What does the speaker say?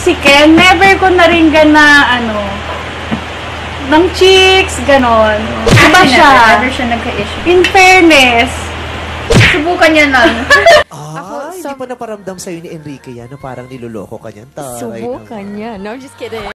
si Ken, never ko naringgan na, ng chicks, ganon. Iba siya. Never siya nagka-issue. In fairness, Subukan niya nun. Hindi pa naparamdam sa'yo ni Enrique yan na parang niloloko ka niyan. Subukan niya. No, just kidding.